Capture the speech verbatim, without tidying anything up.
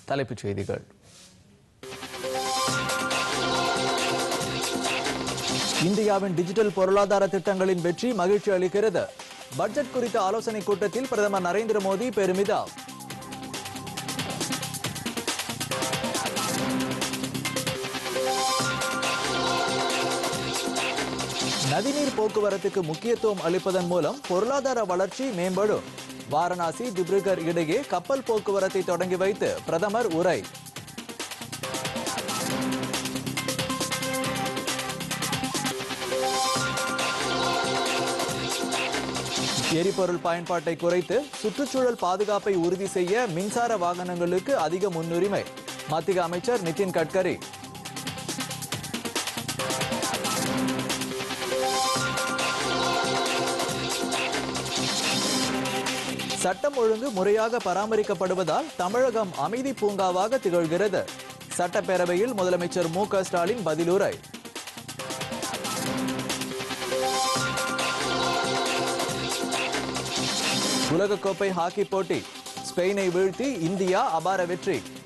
தலைப்புச் செய்திகள். இந்தியாவின் டிஜிட்டல் பொருளாதார திட்டங்களின் வெற்றி மகிழ்ச்சி அளிக்கிறது. பட்ஜெட் குறித்த ஆலோசனை கூட்டத்தில் பிரதமர் நரேந்திர மோடி பெருமிதம். நதிநீர் போக்குவரத்துக்கு முக்கியத்துவம் அளிப்பதன் மூலம் பொருளாதார வளர்ச்சி மேம்படும். வாரணாசி திப்ருகர் இடையே கப்பல் போக்குவரத்தை தொடங்கி வைத்து பிரதமர் உரை. எரிபொருள் பயன்பாட்டை குறைத்து சுற்றுச்சூழல் பாதுகாப்பை உறுதி செய்ய மின்சார வாகனங்களுக்கு அதிக முன்னுரிமை. மத்திய அமைச்சர் நிதின் கட்கரி. சட்டம் ஒழுங்கு முறையாக பராமரிக்கப்படுவதால் தமிழகம் அமைதி பூங்காவாக திகழ்கிறது. சட்டப்பேரவையில் முதலமைச்சர் மு க ஸ்டாலின் பதிலுரை. உலகக்கோப்பை ஹாக்கி போட்டி ஸ்பெயினை வீழ்த்தி இந்தியா அபார வெற்றி.